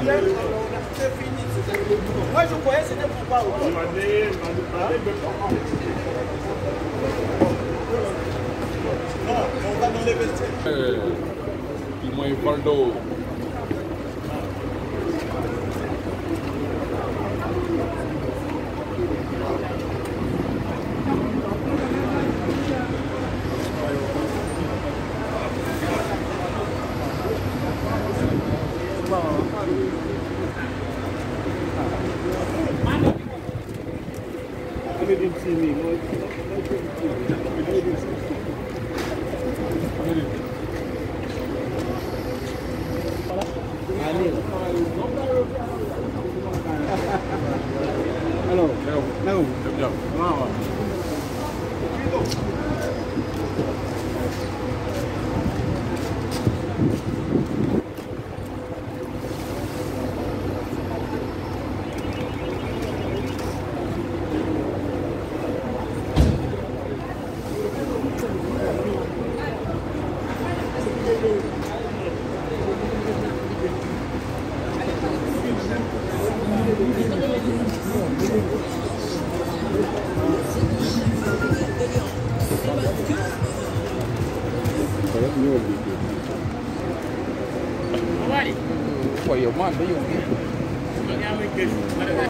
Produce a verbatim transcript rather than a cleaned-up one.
c'est fini. Moi, je croyais que c'était pour pas. Non, on va dans les vestiaires. Il m'a Valdo. They didn't see me. Hello. Hello. Hello. Hello. Wow. Why you want to